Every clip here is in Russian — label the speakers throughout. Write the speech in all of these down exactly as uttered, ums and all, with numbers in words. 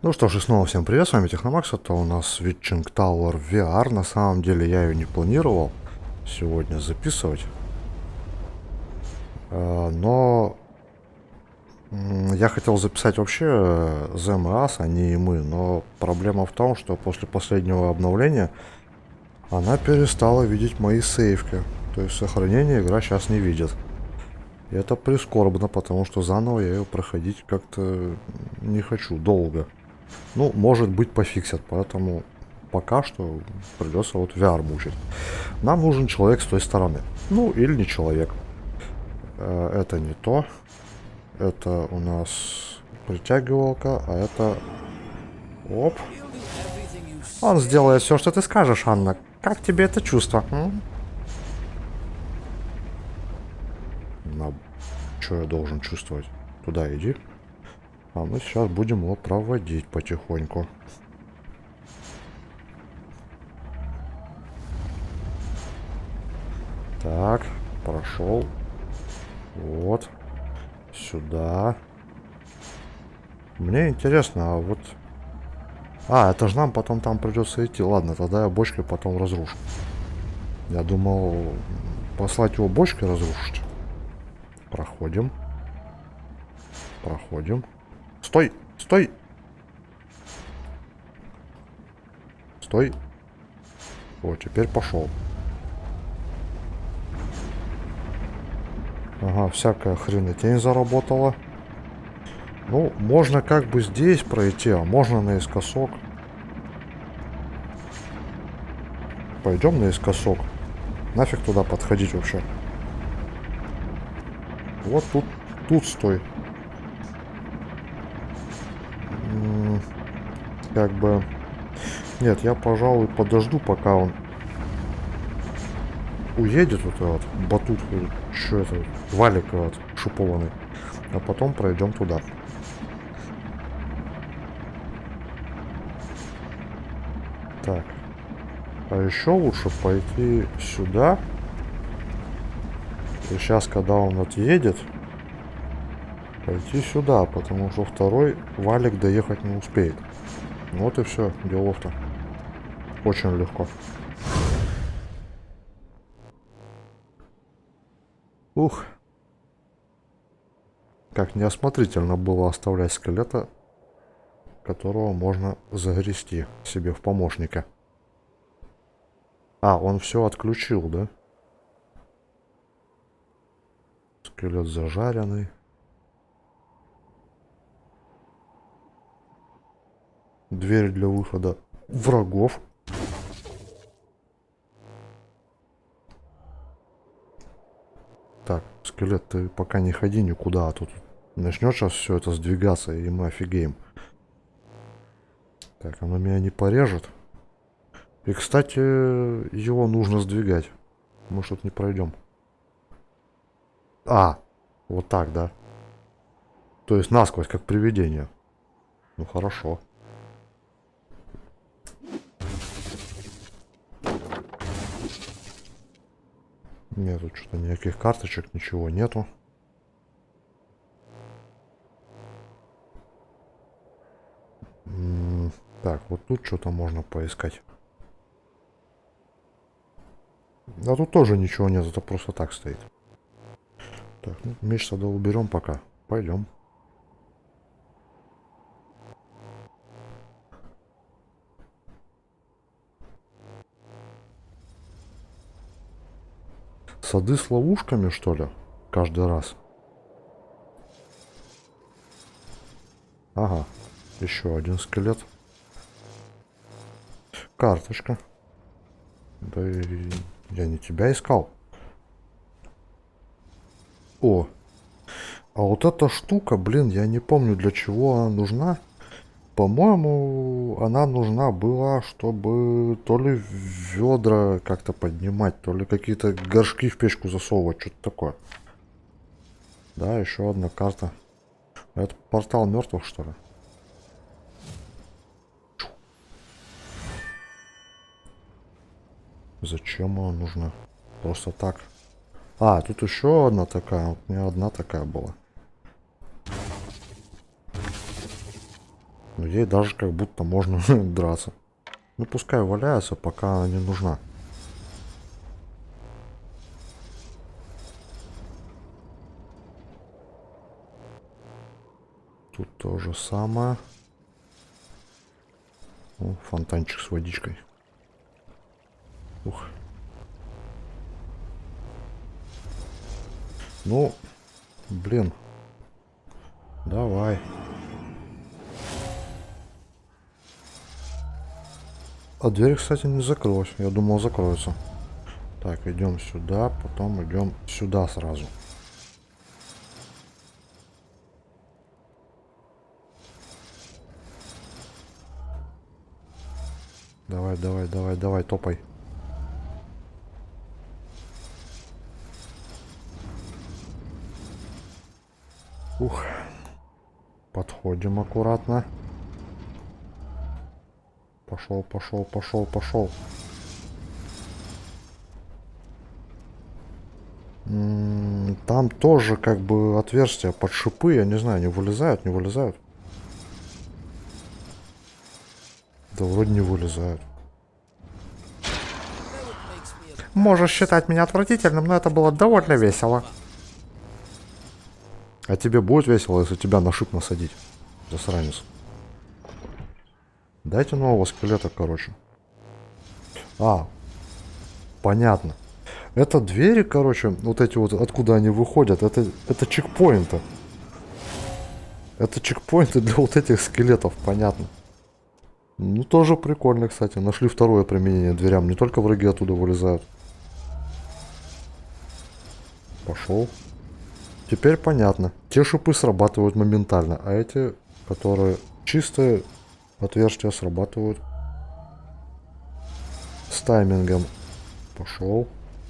Speaker 1: Ну что ж, и снова всем привет, с вами Техномакс, это у нас Witching Tower ви ар. На самом деле я ее не планировал сегодня записывать, э, но м, я хотел записать вообще The Us, а не мы, но проблема в том, что после последнего обновления она перестала видеть мои сейвки, то есть сохранение игра сейчас не видит. И это прискорбно, потому что заново я ее проходить как-то не хочу долго. Ну, может быть, пофиксят, поэтому пока что придется вот ви ар мучить. Нам нужен человек с той стороны. Ну, или не человек. Э, Это не то. Это у нас притягивалка, а это... Оп. Он сделает все, что ты скажешь, Анна. Как тебе это чувство? М? На... Что я должен чувствовать? Туда иди. А мы сейчас будем его проводить потихоньку. Так, прошел. Вот. Сюда. Мне интересно, а вот... А, это же нам потом там придется идти. Ладно, тогда я бочкой потом разрушу. Я думал послать его бочкой разрушить. Проходим. Проходим. Стой! Стой! Стой! Вот, теперь пошел. Ага, всякая хренотень заработала. Ну, можно как бы здесь пройти, а можно наискосок. Пойдем наискосок. Нафиг туда подходить вообще. Вот тут, тут стой. М-м, как бы... Нет, я, пожалуй, подожду, пока он уедет, вот этот батут, что это, валик этот шипованный. А потом пройдем туда. Так. А еще лучше пойти сюда. И сейчас, когда он отъедет, пойти сюда, потому что второй валик доехать не успеет. Вот и все, делов-то. Очень легко. Ух. Как неосмотрительно было оставлять скелета, которого можно загрести себе в помощника. А, он все отключил, да? Скелет зажаренный. Дверь для выхода врагов. Так, скелет, ты пока не ходи никуда, а тут начнет сейчас все это сдвигаться, и мы офигеем. Так, оно меня не порежет. И, кстати, его нужно сдвигать. Мы что-то не пройдем. А, вот так, да? То есть насквозь, как привидение. Ну, хорошо. Нет, тут что-то никаких карточек, ничего нету. М-м, так, вот тут что-то можно поискать. А тут тоже ничего нет, это просто так стоит. Так, ну, меч тогда уберем пока. Пойдем. Сады с ловушками, что ли? Каждый раз. Ага. Еще один скелет. Карточка. Да и я не тебя искал. О. А вот эта штука, блин, я не помню, для чего она нужна. По-моему, она нужна была, чтобы то ли ведра как-то поднимать, то ли какие-то горшки в печку засовывать, что-то такое. Да, еще одна карта. Это портал мертвых, что ли? Зачем она нужна? Просто так. А, тут еще одна такая. Вот у меня одна такая была. Но ей даже как будто можно драться. Ну пускай валяется, пока она не нужна. Тут то же самое. О, фонтанчик с водичкой. Ух. Ну, блин. Давай. А дверь, кстати, не закрылась. Я думал, закроется. Так, идем сюда, потом идем сюда сразу. Давай, давай, давай, давай, топай. Ух. Подходим аккуратно. Пошел, пошел, пошел, пошел. М-м, там тоже как бы отверстия под шипы, я не знаю, не вылезают, не вылезают. Да вроде не вылезают. Можешь считать меня отвратительным, но это было довольно весело. А тебе будет весело, если тебя на шип насадить? Засранец. Дайте нового скелета, короче. А, понятно. Это двери, короче, вот эти вот, откуда они выходят, это, это чекпоинты. Это чекпоинты для вот этих скелетов, понятно. Ну, тоже прикольно, кстати. Нашли второе применение дверям. Не только враги оттуда вылезают. Пошел. Теперь понятно. Те шипы срабатывают моментально, а эти, которые чистые отверстия, срабатывают с таймингом. Пошел.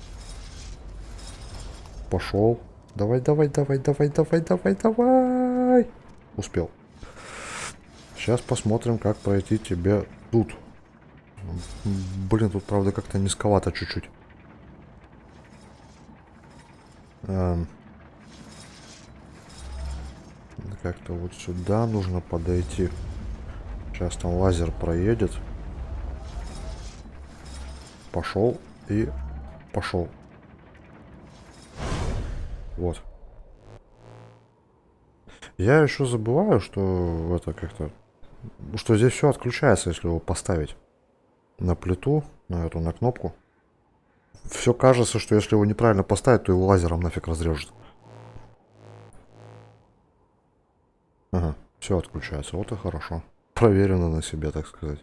Speaker 1: Пошел. Давай, давай, давай, давай, давай, давай, давай. Успел. Сейчас посмотрим, как пройти тебе тут. Блин, тут, правда, как-то низковато чуть-чуть. Эм. Как-то вот сюда нужно подойти. Сейчас там лазер проедет. Пошел и пошел. Вот. Я еще забываю, что это как-то... Что здесь все отключается, если его поставить на плиту, на эту, на кнопку. Все кажется, что если его неправильно поставить, то его лазером нафиг разрежет. Ага, все отключается. Вот и хорошо. Проверено на себе, так сказать.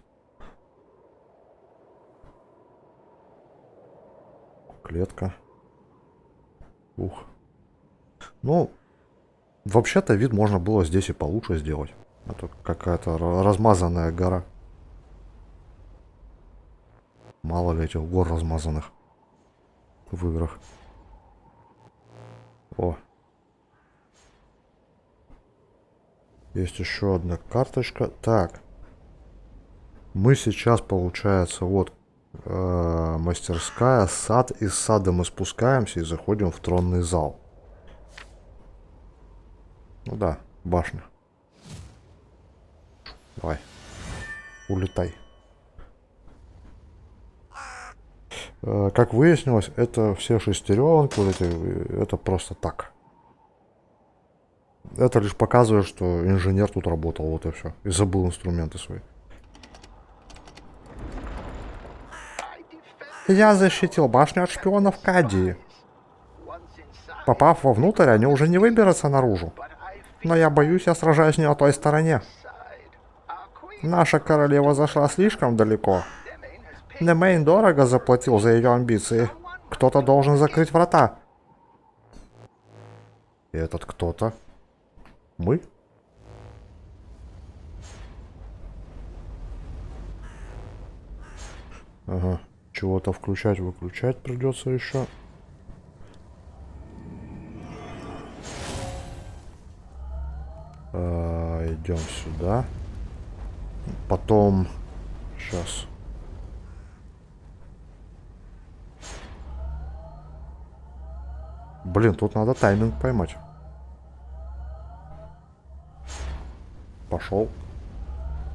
Speaker 1: Клетка. Ух. Ну, вообще-то вид можно было здесь и получше сделать. Это какая-то размазанная гора. Мало ли этих гор размазанных в играх. О. Есть еще одна карточка. Так. Мы сейчас, получается, вот э, мастерская, сад. Из сада мы спускаемся и заходим в тронный зал. Ну да, башня. Давай. Улетай. Э, как выяснилось, это все шестеренки, вот эти, это просто так. Это лишь показывает, что инженер тут работал, вот и все. И забыл инструменты свои. Я защитил башню от шпионов Кадии. Попав вовнутрь, они уже не выберутся наружу. Но я боюсь, я сражаюсь не на той стороне. Наша королева зашла слишком далеко. Немейн дорого заплатил за ее амбиции. Кто-то должен закрыть врата. И этот кто-то? Мы? Ага. Чего-то включать, выключать придется еще. А, идем сюда. Потом... Сейчас. Блин, тут надо тайминг поймать. Пошел.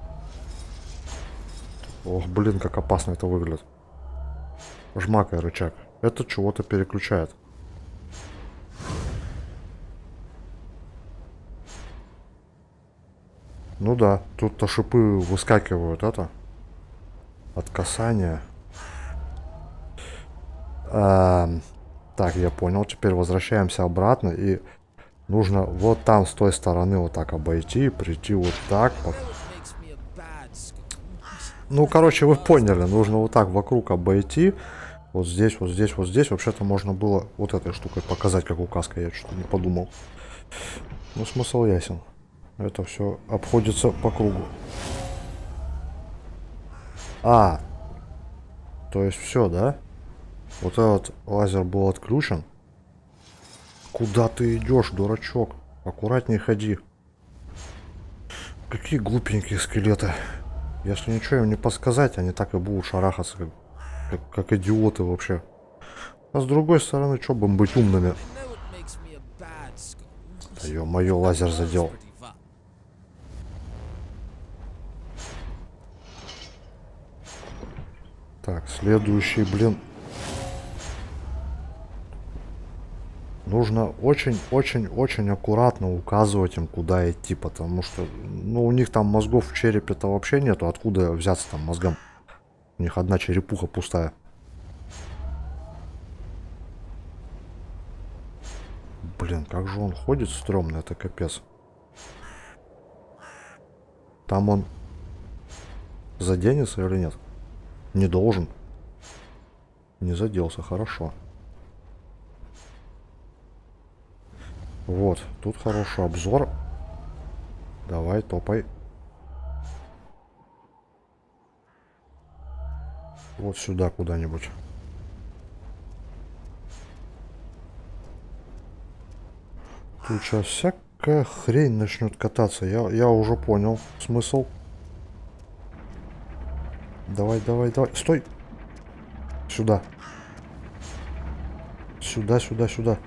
Speaker 1: Ох, блин, как опасно это выглядит. Жмакай рычаг. Это чего-то переключает. Ну да, тут-то шипы выскакивают, это. От касания. А, так, я понял. Теперь возвращаемся обратно. И нужно вот там, с той стороны, вот так обойти. Прийти вот так. Ну, короче, вы поняли. Нужно вот так вокруг обойти. Вот здесь, вот здесь, вот здесь. Вообще-то можно было вот этой штукой показать, как указка. Я что-то не подумал. Ну, смысл ясен. Это все обходится по кругу. А, то есть все, да? Вот этот лазер был отключен. Куда ты идешь, дурачок? Аккуратнее ходи. Какие глупенькие скелеты. Если ничего им не подсказать, они так и будут шарахаться, как, как, как идиоты вообще. А с другой стороны, что бы им быть умными? Да ё-моё, лазер задел. Так, следующий, блин. Нужно очень-очень-очень аккуратно указывать им, куда идти, потому что, ну, у них там мозгов в черепе-то вообще нету. Откуда взяться там мозгам? У них одна черепуха пустая. Блин, как же он ходит стрёмно, это капец. Там он заденется или нет? Не должен. Не заделся, хорошо. Вот, тут хороший обзор. Давай, топай. Вот сюда куда-нибудь. Тут сейчас всякая хрень начнет кататься. Я, я уже понял смысл. Давай, давай, давай. Стой! Сюда. Сюда, сюда, сюда.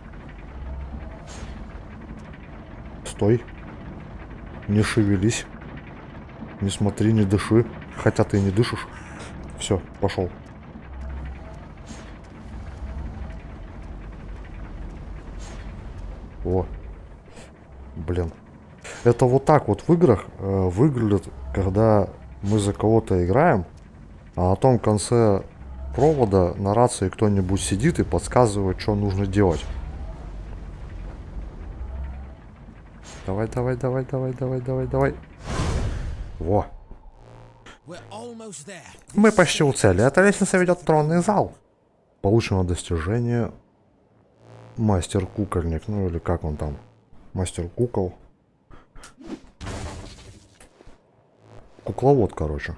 Speaker 1: Стой. Не шевелись. Не смотри, не дыши. Хотя ты и не дышишь. Все, пошел. О. Блин. Это вот так вот в играх э, выглядит, когда мы за кого-то играем, а на том конце провода на рации кто-нибудь сидит и подсказывает, что нужно делать. Давай, давай, давай, давай, давай, давай, давай. Во. Мы почти у цели. Эта лестница ведет в тронный зал. Получено достижение мастер-кукольник. Ну или как он там? Мастер-кукол. Кукловод, короче.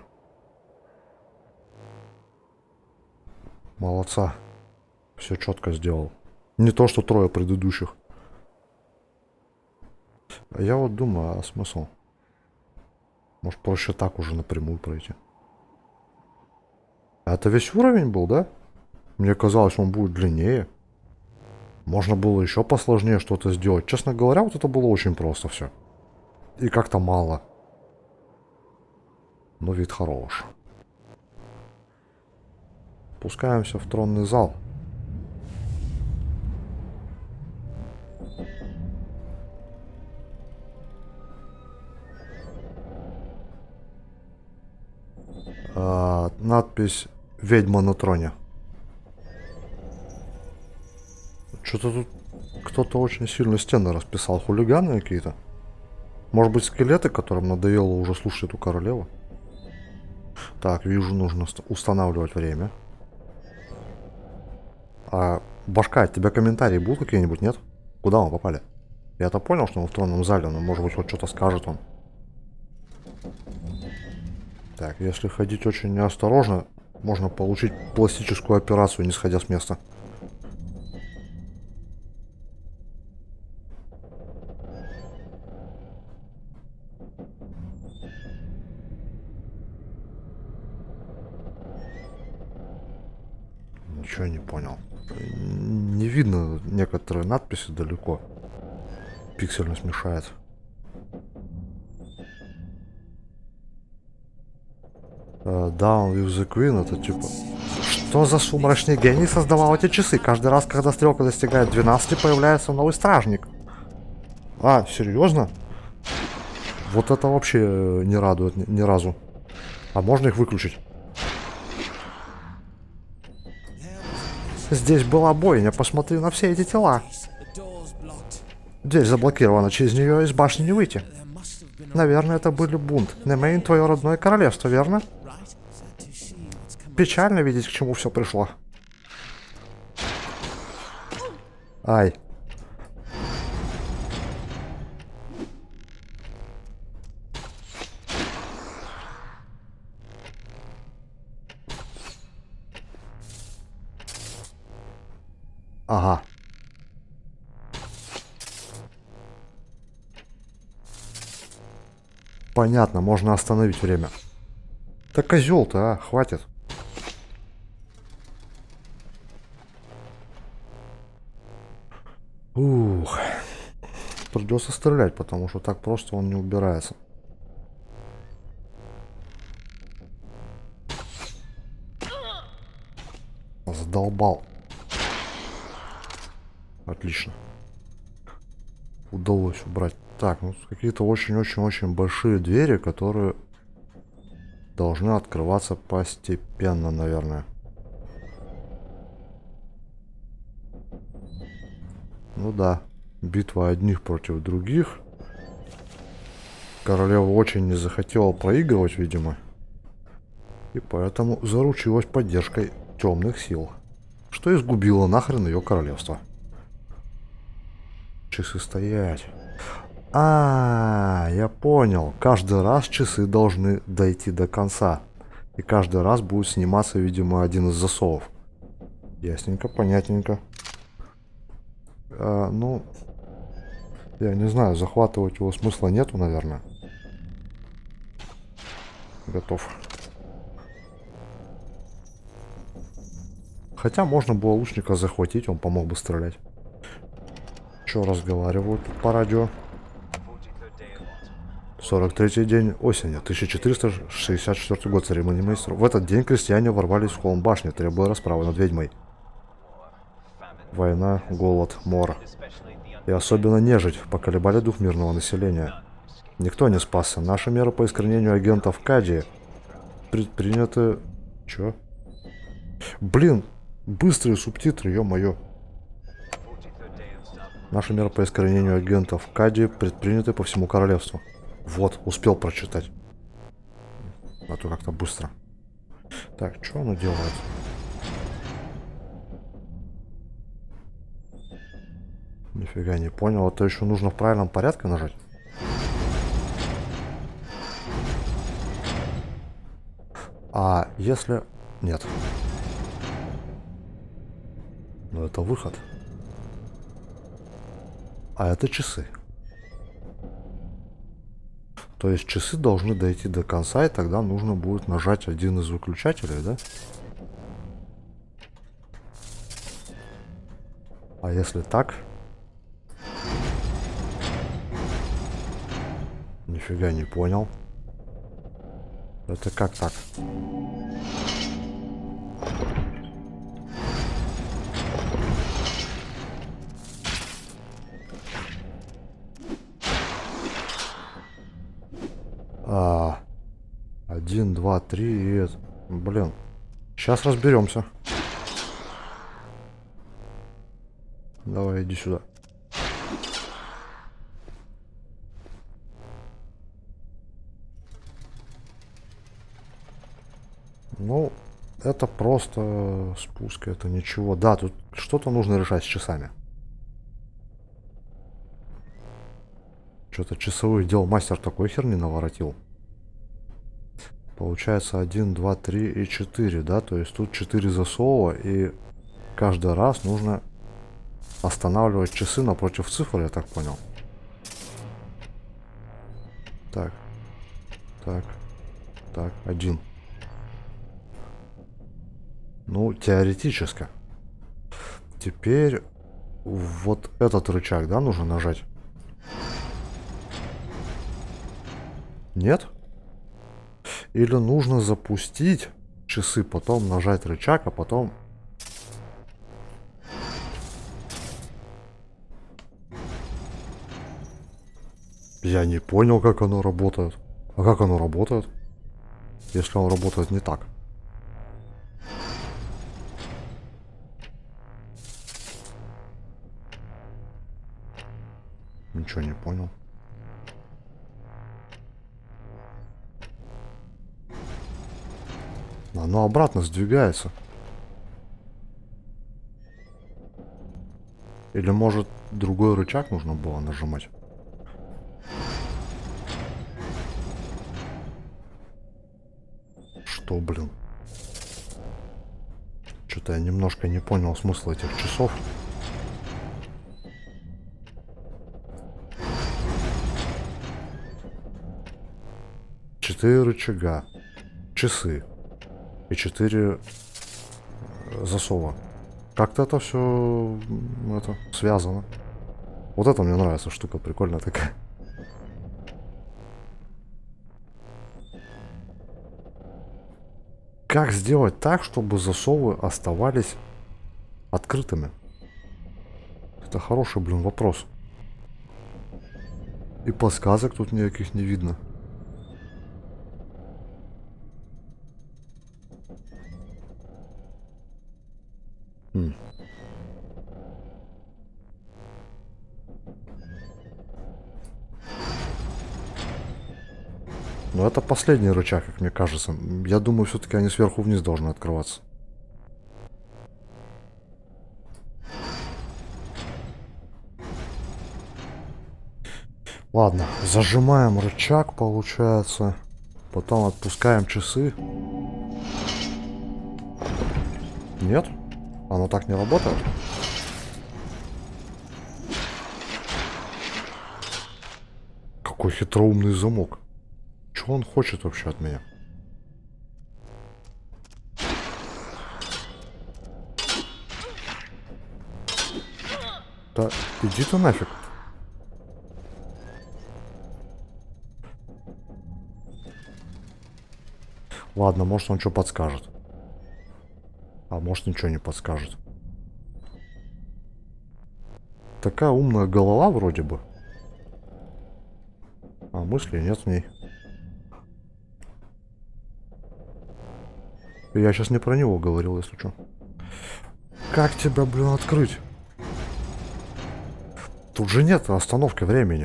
Speaker 1: Молодца. Все четко сделал. Не то, что трое предыдущих. А я вот думаю, а смысл? Может, проще так уже напрямую пройти. А это весь уровень был, да? Мне казалось, он будет длиннее. Можно было еще посложнее что-то сделать. Честно говоря, вот это было очень просто все. И как-то мало. Но вид хорош. Спускаемся в тронный зал. А, надпись «Ведьма на троне». Что-то тут кто-то очень сильно стены расписал. Хулиганы какие-то. Может быть, скелеты, которым надоело уже слушать эту королеву? Так, вижу, нужно устанавливать время. А, башка, от тебя комментарии будут какие-нибудь, нет? Куда мы попали? Я-то понял, что он в тронном зале, но может быть вот что-то скажет он. Так, если ходить очень неосторожно, можно получить пластическую операцию, не сходя с места. Ничего не понял. Не видно некоторые надписи далеко. Пиксельность мешает. Uh, down with the Queen, это типа... Что за сумрачный гений создавал эти часы? Каждый раз, когда стрелка достигает двенадцати, появляется новый стражник. А, серьезно? Вот это вообще не радует ни, ни разу. А можно их выключить? Здесь была бойня, посмотри на все эти тела. Дверь заблокирована, через нее из башни не выйти. Наверное, это были бунт. Немейн, твое родное королевство, верно? Печально видеть, к чему все пришло. Ай. Ага. Понятно, можно остановить время. Да козел-то, а, хватит. Ух. Придется стрелять, потому что так просто он не убирается. Задолбал. Отлично. Удалось убрать. Так, ну какие-то очень-очень-очень большие двери, которые должны открываться постепенно, наверное. Ну да, битва одних против других. Королева очень не захотела проигрывать, видимо. И поэтому заручилась поддержкой темных сил. Что изгубило нахрен ее королевство. Часы стоять. А, я понял. Каждый раз часы должны дойти до конца. И каждый раз будет сниматься, видимо, один из засовов. Ясненько, понятненько. А, ну, я не знаю, захватывать его смысла нету, наверное. Готов. Хотя можно было лучника захватить, он помог бы стрелять. Что разговаривают тут по радио? сорок третий день осени, тысяча четыреста шестьдесят четвёртый год, церемония майстров. В этот день крестьяне ворвались в холм башни, требуя расправы над ведьмой. Война, голод, мор. И особенно нежить поколебали дух мирного населения. Никто не спасся. Наши меры по искоренению агентов Кадии предприняты... Чё? Блин, быстрые субтитры, ё-моё. Наши меры по искоренению агентов Кадии предприняты по всему королевству. Вот, успел прочитать. А то как-то быстро. Так, что оно делает? Нифига не понял. Это еще нужно в правильном порядке нажать? А если... Нет. Но это выход. А это часы. То есть часы должны дойти до конца, и тогда нужно будет нажать один из выключателей, да? А если так? Нифига не понял. Это как так? А, один, два, три и это. Блин. Сейчас разберемся. Давай, иди сюда. Ну, это просто спуск, это ничего. Да, тут что-то нужно решать с часами. Что-то часовых дел мастер такой херни наворотил. Получается один, два, три и четыре, да? То есть тут четыре засова, и каждый раз нужно останавливать часы напротив цифр, я так понял. Так. Так. Так, один. Ну, теоретически. Теперь вот этот рычаг, да, нужно нажать? Нет? Или нужно запустить часы, потом нажать рычаг, а потом... Я не понял, как оно работает. А как оно работает? Если он работает не так. Ничего не понял. Оно обратно сдвигается. Или может другой рычаг нужно было нажимать? Что, блин? Что-то я немножко не понял смысла этих часов. Четыре рычага, часы и четыре засова. Как-то это все это связано. Вот это мне нравится, штука прикольная такая. Как сделать так, чтобы засовы оставались открытыми? Это хороший, блин, вопрос. И подсказок тут никаких не видно. Хм. Но это последний рычаг, как мне кажется. Я думаю, все-таки они сверху вниз должны открываться. Ладно, зажимаем рычаг, получается. Потом отпускаем часы. Нет? Оно так не работает? Какой хитроумный замок. Что он хочет вообще от меня? Да иди ты нафиг. Ладно, может он что подскажет. А может ничего не подскажет. Такая умная голова вроде бы. А мыслей нет в ней. Я сейчас не про него говорил, если что. Как тебя, блин, открыть? Тут же нет остановки времени.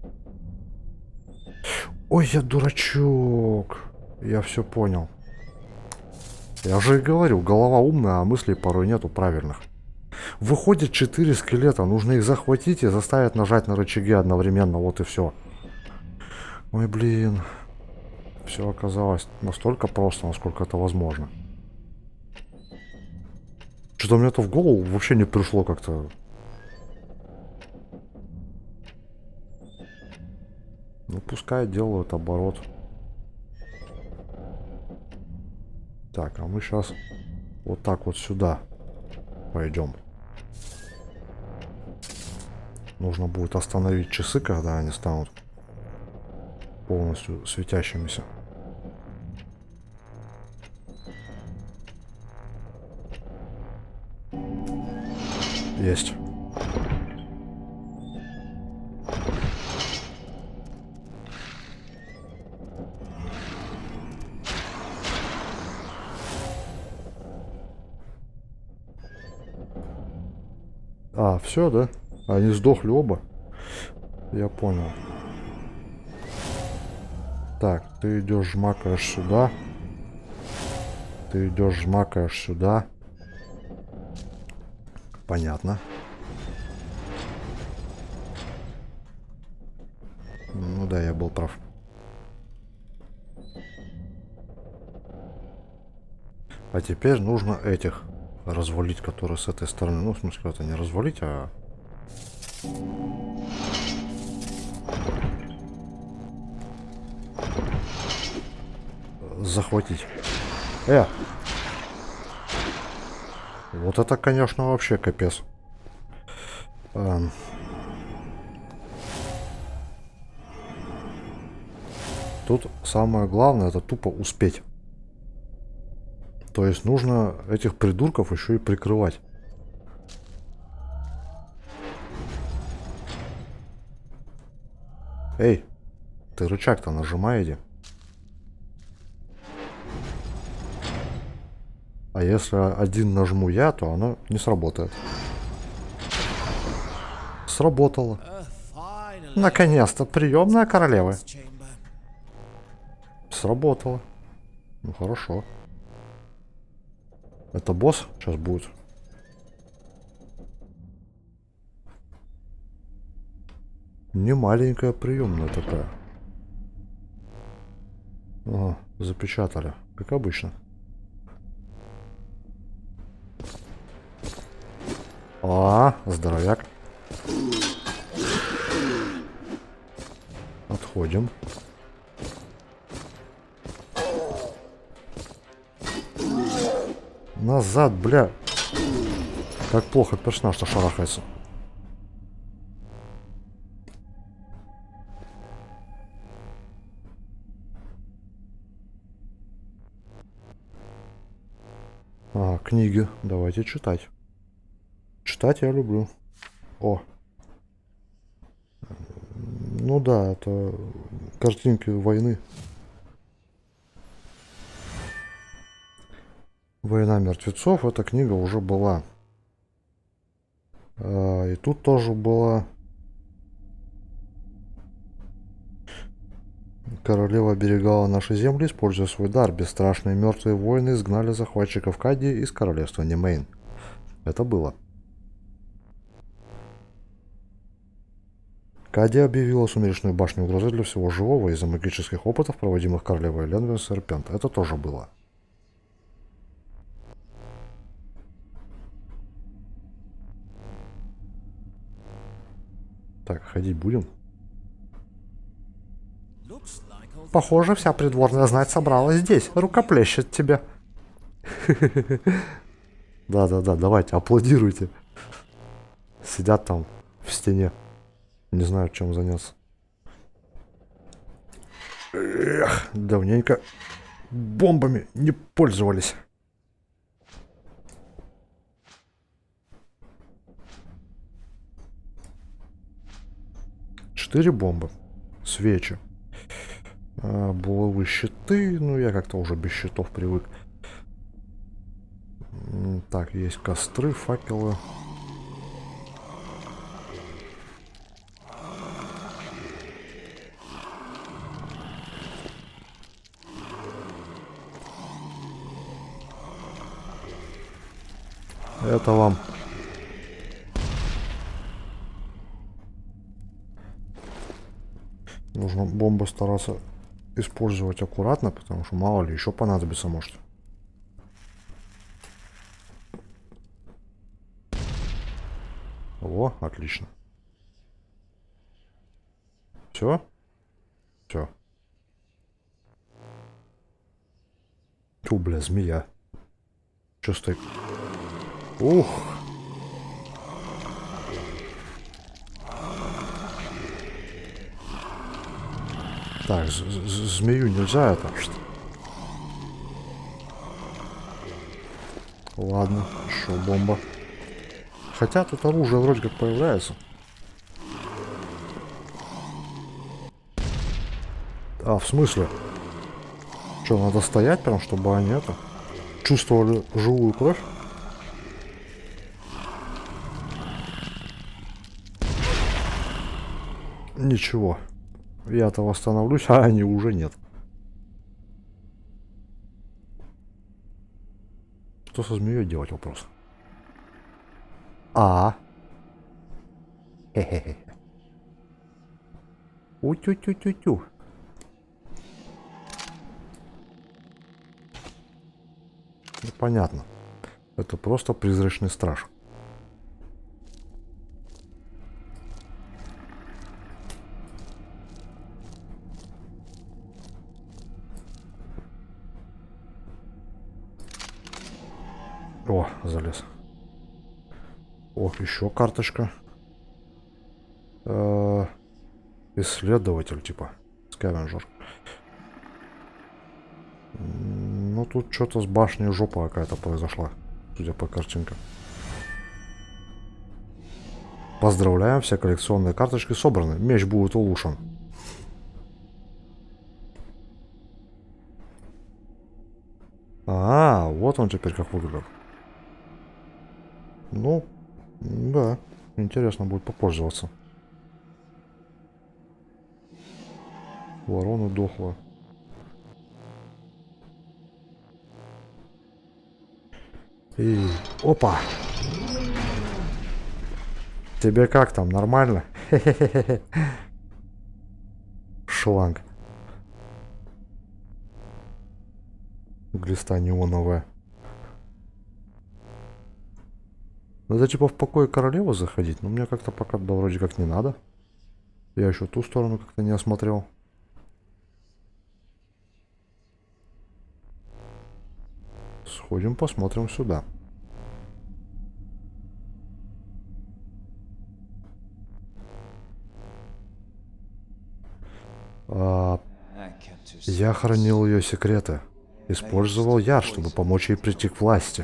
Speaker 1: Ой, я дурачок. Я все понял. Я же и говорил, голова умная, а мыслей порой нету правильных. Выходит четыре скелета, нужно их захватить и заставить нажать на рычаги одновременно, вот и все. Ой, блин. Все оказалось настолько просто, насколько это возможно. Что-то мне это в голову вообще не пришло как-то. Ну, пускай делают оборот. Так, а мы сейчас вот так вот сюда пойдем. Нужно будет остановить часы, когда они станут полностью светящимися. Есть. А, все, да? Они сдохли оба. Я понял. Так, ты идешь, жмакаешь сюда. Ты идешь, жмакаешь сюда. Понятно. Ну да, я был прав. А теперь нужно этих развалить, которые с этой стороны. Ну, в смысле, это не развалить, а... захватить. Э! Вот это, конечно, вообще капец. Эм. Тут самое главное это тупо успеть. То есть нужно этих придурков еще и прикрывать. Эй, ты рычаг-то нажимай, иди. А если один нажму я, то оно не сработает. Сработало. Наконец-то, приемная королевы. Сработало. Ну хорошо. Это босс сейчас будет. Не маленькая приемная такая. Ага, запечатали, как обычно. А, здоровяк. Отходим. Назад, бля. Как плохо персонаж-то шарахается. А, книги. Давайте читать. Читать я люблю. О. Ну да, это картинки войны. Война мертвецов. Эта книга уже была. А, и тут тоже была. Королева оберегала наши земли, используя свой дар. Бесстрашные мертвые воины изгнали захватчиков Кадии из королевства Немейн. Это было. Кадия объявила Сумеречную башню угрозой для всего живого из-за магических опытов, проводимых королевой Ленвин Серпент. Это тоже было. Так, ходить будем? Похоже, вся придворная знать собралась здесь. Рукоплещет тебе. Да-да-да, давайте, аплодируйте. Сидят там в стене. Не знаю, чем заняться. Эх, давненько бомбами не пользовались. Четыре бомбы. Свечи. А, булавы, щиты. Ну, я как-то уже без щитов привык. Так, есть костры, факелы. Это вам. Нужно бомбу стараться использовать аккуратно, потому что мало ли еще понадобится, может. О, отлично. Все? Все. Ту, бля, змея. Че стоит? Ух! Так, змею нельзя это. Ладно, еще бомба. Хотя тут оружие вроде как появляется. А, в смысле? Что, надо стоять прям, чтобы они это... чувствовали живую кровь? Ничего. Я-то восстановлюсь, а они уже нет. Что со змеей делать, вопрос? А. Хе-хе-хе. У-тю-тю-тю-тю. Ну, понятно. Это просто призрачный страж. О, залез. О, еще карточка. Э-э- исследователь, типа. Скавенджер. Ну, тут что-то с башней жопа какая-то произошла, судя по картинкам. Поздравляем, все коллекционные карточки собраны. Меч будет улучшен. А, вот он теперь как выглядит. Ну, да, интересно будет попользоваться. Ворона дохла. И... Опа! Тебе как там, нормально? Шланг. Глиста неоновая. Надо типа в покой королевы заходить, но мне как-то пока да вроде как не надо. Я еще ту сторону как-то не осмотрел. Сходим, посмотрим сюда. А, я хранил ее секреты. Использовал яд, чтобы помочь ей прийти к власти.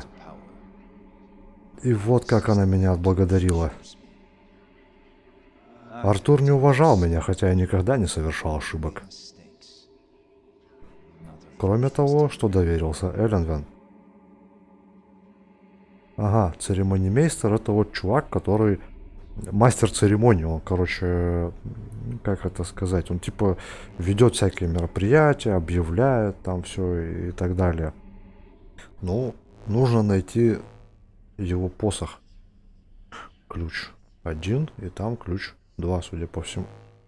Speaker 1: И вот как она меня отблагодарила. Артур не уважал меня, хотя я никогда не совершал ошибок. Кроме того, что доверился Эленвен. Ага, церемонимейстер — это вот чувак, который... Мастер церемонии, он, короче, как это сказать, он типа ведет всякие мероприятия, объявляет там все и так далее. Ну, нужно найти его посох. Ключ один, и там ключ два, судя по всему.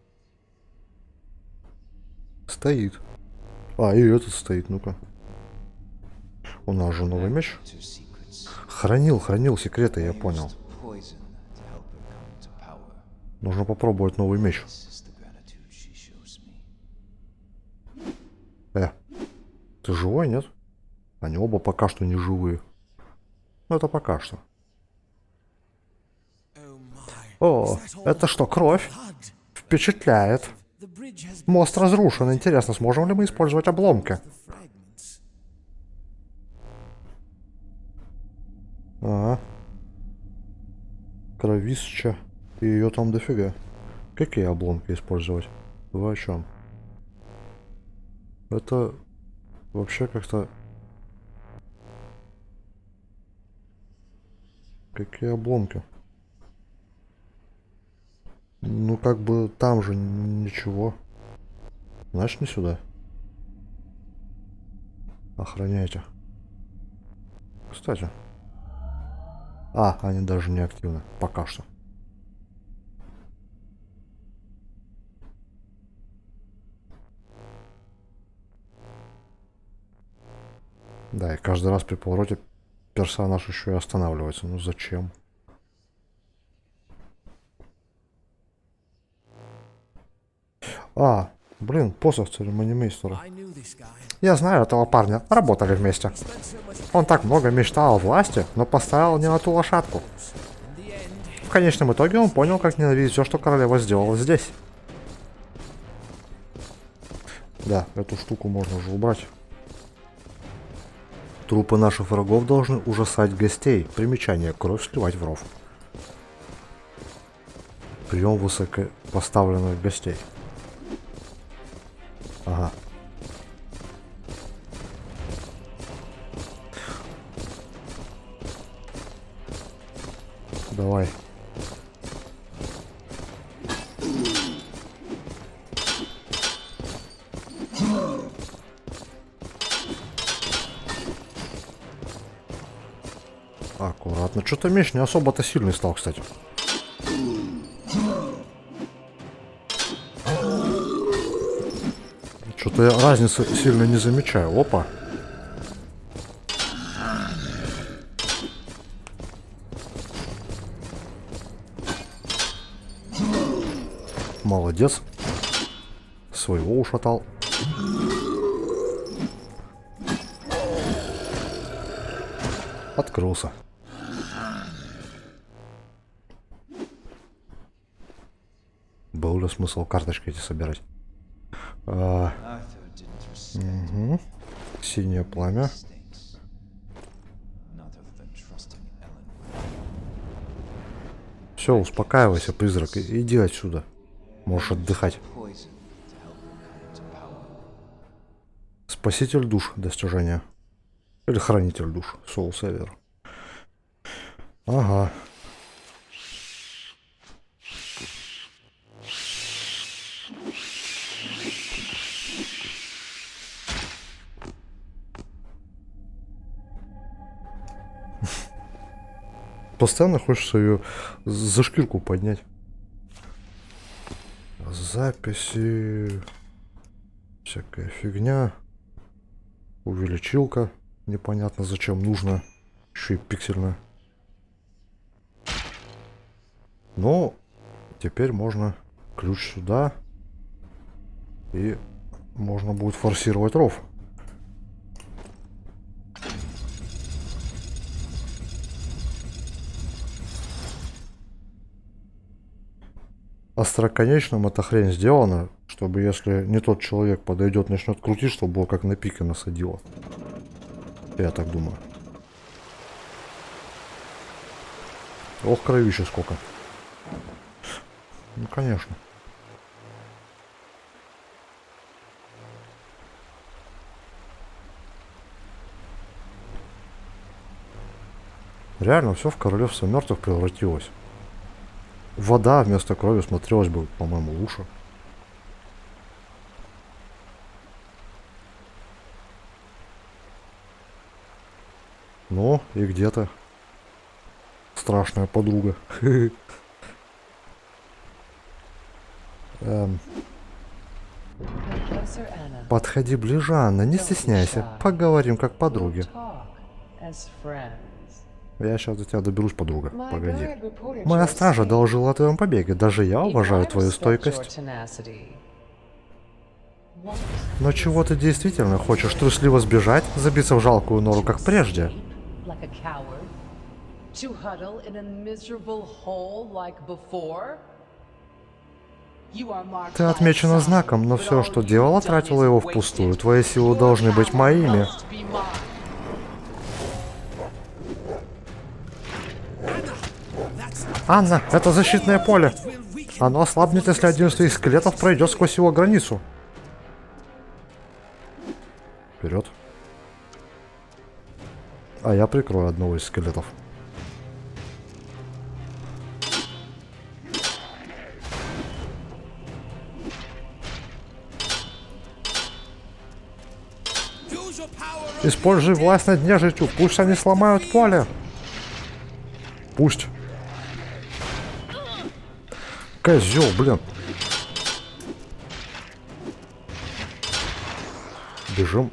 Speaker 1: Стоит. А, и этот стоит, ну-ка. У нас же новый меч. Хранил, хранил секреты, я понял. Нужно попробовать новый меч. Э, ты живой, нет? Они оба пока что не живые. Ну, это пока что. О, это что, кровь? Впечатляет. Мост разрушен. Интересно, сможем ли мы использовать обломки? Ага. Кровища. И ее там дофига. Какие обломки использовать? Вы о чем? Это вообще как-то... Какие обломки? Ну как бы там же ничего. Значит, не сюда. Охраняйте. Кстати. А, они даже не активны. Пока что. Да, и каждый раз при повороте персонаж еще и останавливается. Ну зачем? А, блин, посох церемонимейстера. Я знаю этого парня. Работали вместе. Он так много мечтал о власти, но поставил не на ту лошадку. В конечном итоге он понял, как ненавидеть все, что королева сделала здесь. Да, эту штуку можно уже убрать. Трупы наших врагов должны ужасать гостей. Примечание. Кровь сливать в ров. Прием высокопоставленных гостей. Ага. Давай. Аккуратно. Что-то меч не особо-то сильный стал, кстати. Что-то я разницы сильно не замечаю. Опа. Молодец. Своего ушатал. Открылся. Был ли смысл карточки эти собирать? А... Угу. Синее пламя. Все, успокаивайся, призрак. Иди отсюда. Можешь отдыхать. Спаситель душ. Достижение. Или хранитель душ. Soul Saver. Ага. Постоянно хочется ее за шкирку поднять. Записи. Всякая фигня. Увеличилка. Непонятно зачем нужно. Еще и пиксельная. Но теперь можно ключ сюда. И можно будет форсировать ров. Остроконечным эта хрень сделана, чтобы если не тот человек подойдет, начнет крутить, чтобы было как на пике насадило. Я так думаю. Ох, кровища сколько. Ну, конечно. Реально все в королевство мертвых превратилось. Вода вместо крови смотрелась бы, по-моему, лучше. Ну, и где-то страшная подруга. Эм. Подходи ближе, Анна, не стесняйся. Поговорим как подруги. Я сейчас до тебя доберусь, подруга. Погоди. Моя стража доложила о твоем побеге. Даже я уважаю твою стойкость. Но чего ты действительно хочешь? Трусливо сбежать? Забиться в жалкую нору, как прежде? Ты отмечена знаком, но все, что делала, тратила его впустую. Твои силы должны быть моими. Анна, это защитное поле. Оно ослабнет, если один из твоих скелетов пройдет сквозь его границу. Вперед. А я прикрою одного из скелетов. Используй власть над нежитью, пусть они сломают поле. Пусть. Козел, блин. Бежим.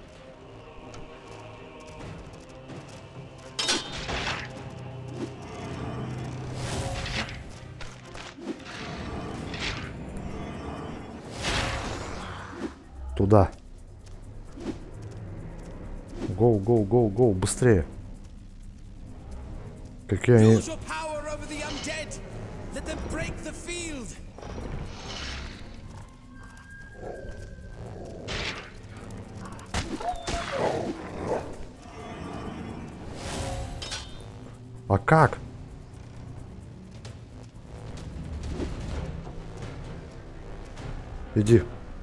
Speaker 1: Туда. Гоу, гоу, гоу, гоу, быстрее. Какие они... А как? Иди.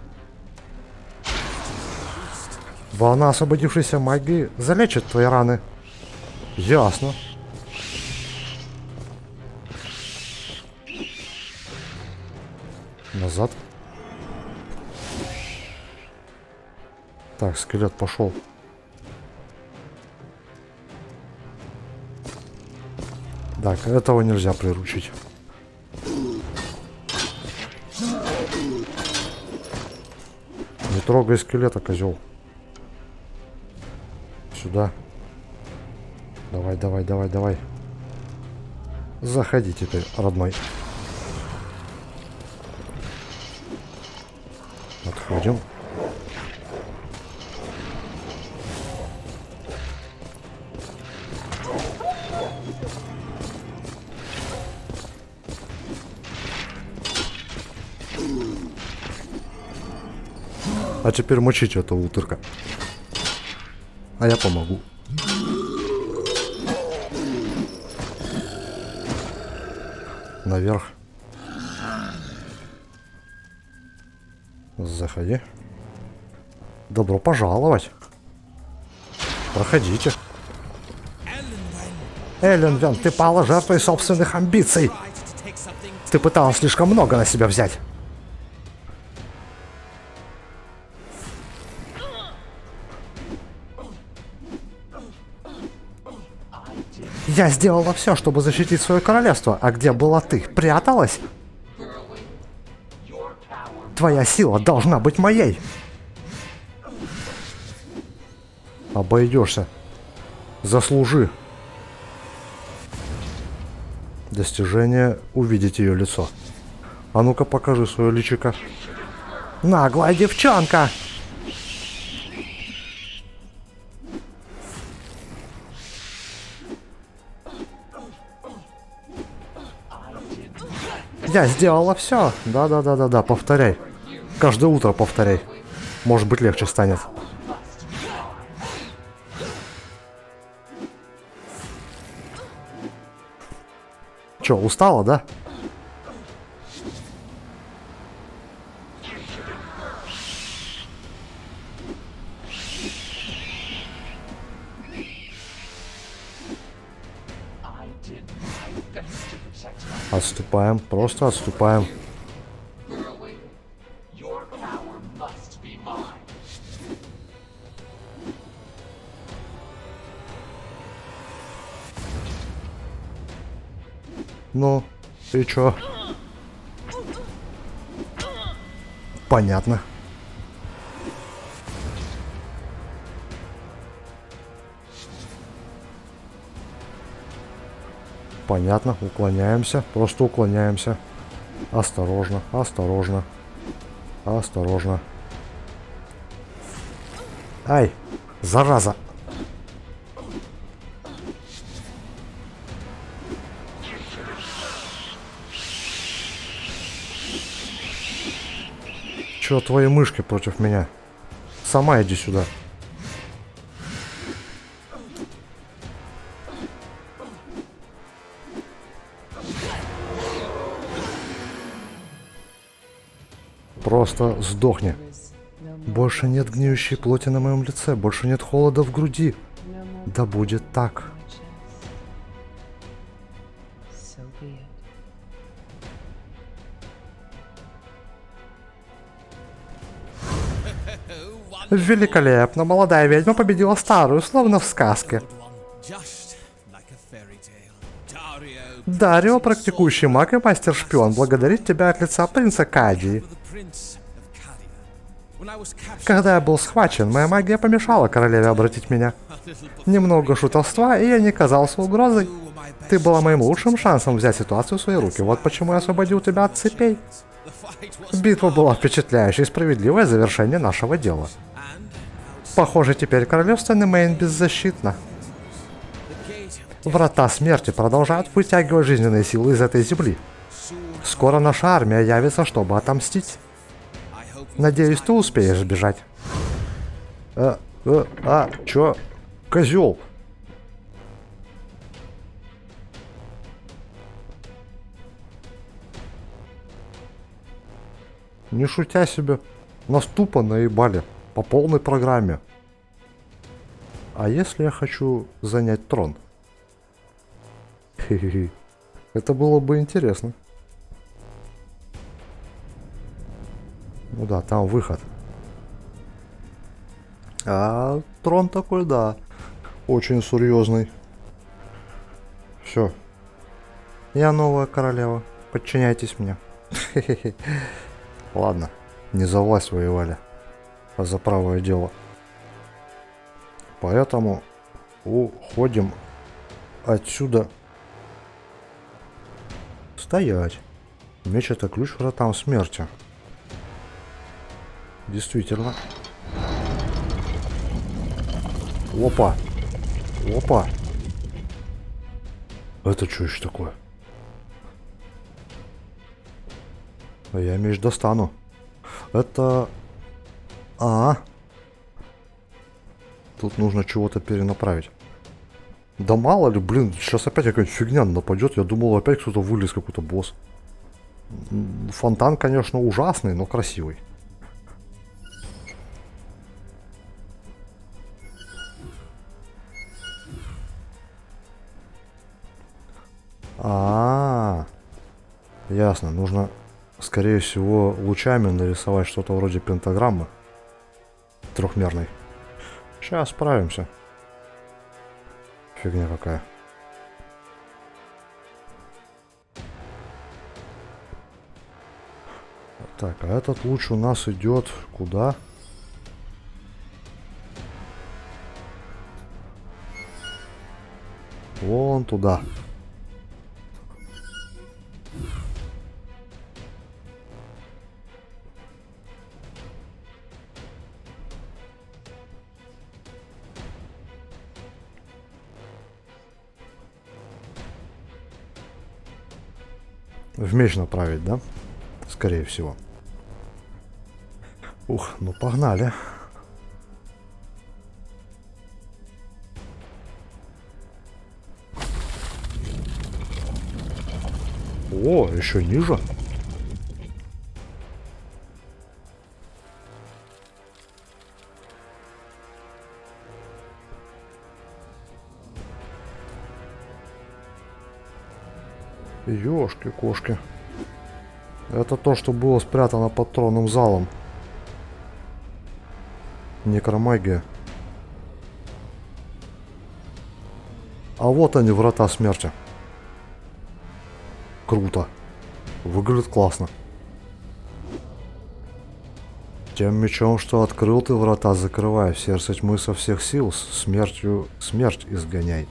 Speaker 1: Волна освободившейся магии залечит твои раны. Ясно. Назад. Так, скелет пошел. Так, этого нельзя приручить. Не трогай скелета, козел. Сюда. Давай, давай, давай, давай. Заходи теперь, родной. Отходим. А теперь мочите этого утырка. А я помогу. Наверх. Заходи. Добро пожаловать. Проходите. Эленвен, ты пала жертвой собственных амбиций. Ты пыталась слишком много на себя взять. Я сделала все, чтобы защитить свое королевство. А где была ты? Пряталась? Твоя сила должна быть моей. Обойдешься. Заслужи. Достижение — увидеть ее лицо. А ну-ка покажи свое личико. Наглая девчонка! Я сделала все. Да-да-да-да-да, повторяй. Каждое утро повторяй. Может быть, легче станет. Че, устала, да? Отступаем, просто отступаем. Ну, и чё? Понятно. Понятно, уклоняемся, просто уклоняемся. Осторожно, осторожно, осторожно. Ай, зараза. Чё твои мышки против меня? Сама иди сюда. Просто сдохни. Больше нет гниющей плоти на моем лице, больше нет холода в груди. Да будет так. Великолепно, молодая ведьма победила старую, словно в сказке. Дарио, практикующий маг и мастер-шпион, благодарит тебя от лица принца Кадии. Когда я был схвачен, моя магия помешала королеве обратить меня. Немного шутовства, и я не казался угрозой. Ты была моим лучшим шансом взять ситуацию в свои руки. Вот почему я освободил тебя от цепей. Битва была впечатляющей, справедливое завершение нашего дела. Похоже, теперь королевство Немейн беззащитно. Врата смерти продолжают вытягивать жизненные силы из этой земли. Скоро наша армия явится, чтобы отомстить. Надеюсь, ты успеешь сбежать. А, а, а, чё? Козёл. Не шутя себе, нас тупо наебали по полной программе. А если я хочу занять трон? Хе-хе-хе. Это было бы интересно. Ну да, там выход. А трон такой, да, очень серьезный. Все. Я новая королева. Подчиняйтесь мне. Ладно, не за власть воевали, а за правое дело. Поэтому уходим отсюда. Стоять. Меч — это ключ к вратам смерти. Действительно. Опа. Опа. Это что еще такое? Я меч достану. Это... А. Тут нужно чего-то перенаправить. Да мало ли, блин, сейчас опять какая-нибудь фигня нападет. Я думал, опять кто-то вылез, какой-то босс. Фонтан, конечно, ужасный, но красивый. А, -а, а, ясно. Нужно, скорее всего, лучами нарисовать что-то вроде пентаграммы трехмерной. Сейчас справимся. Фигня какая. Так, а этот луч у нас идет куда? Вон туда. В меч направить, да? Скорее всего. Ух, ну погнали. О, еще ниже. Ёшки-кошки. Это то, что было спрятано под тронным залом. Некромагия. А вот они, врата смерти. Круто. Выглядит классно. Тем мечом, что открыл ты врата, закрывай. В сердце тьмы со всех сил. Смертью смерть изгоняй.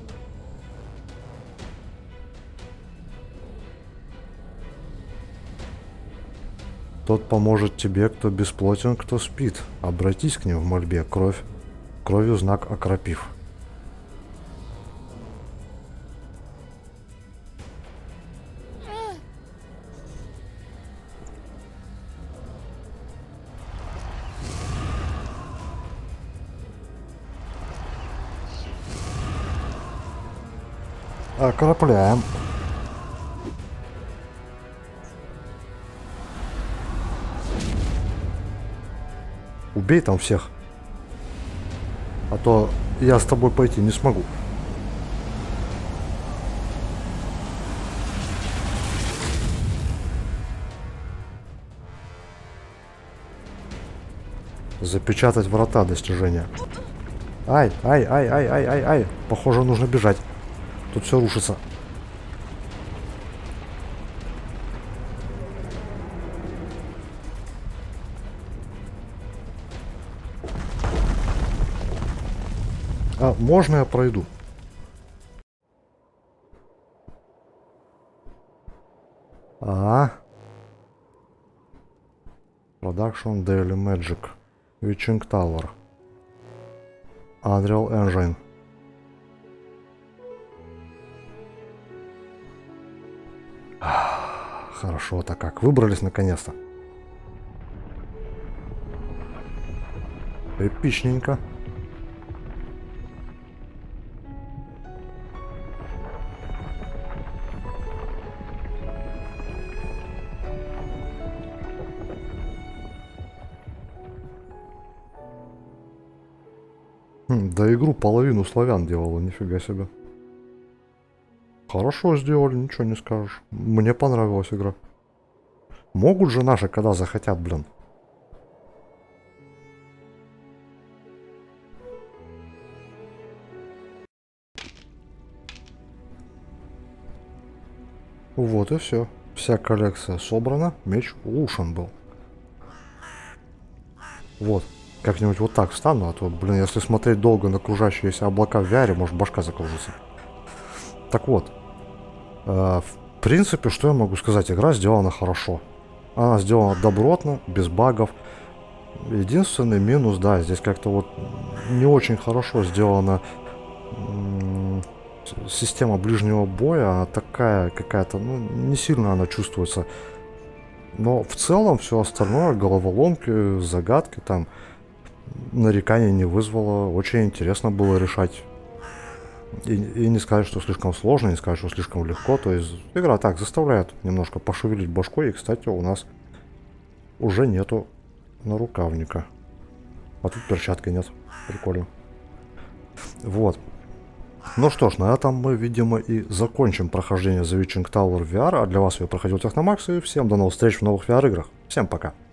Speaker 1: Тот поможет тебе, кто бесплотен, кто спит. Обратись к ним в мольбе, кровь, кровью знак окропив. Окропляем. Убей там всех. А то я с тобой пойти не смогу. Запечатать врата достижения. Ай, ай, ай, ай, ай, ай, ай. Похоже, нужно бежать. Тут все рушится. А, можно я пройду? А. Production Daily Magic. Witching Tower. Unreal Engine. Хорошо-то как. Выбрались наконец-то. Эпичненько. Хм, да игру половину славян делала, нифига себе. Хорошо сделали, ничего не скажешь. Мне понравилась игра. Могут же наши, когда захотят, блин. Вот и все. Вся коллекция собрана. Меч улучшен был. Вот. Как-нибудь вот так встану, а то, блин, если смотреть долго на окружающиеся облака в ви ар, может башка закружится. Так вот. Э, в принципе, что я могу сказать? Игра сделана хорошо. Она сделана добротно, без багов. Единственный минус, да, здесь как-то вот не очень хорошо сделана система ближнего боя. Она такая какая-то, ну, не сильно она чувствуется. Но в целом все остальное, головоломки, загадки там, нареканий не вызвало. Очень интересно было решать. И, и не сказать, что слишком сложно, не сказать, что слишком легко. То есть игра так заставляет немножко пошевелить башкой. И, кстати, у нас уже нету нарукавника. А тут перчатки нет. Прикольно. Вот. Ну что ж, на этом мы, видимо, и закончим прохождение The Witching Tower ви ар. А для вас я проходил Техномакс. И всем до новых встреч в новых ви ар-играх. Всем пока.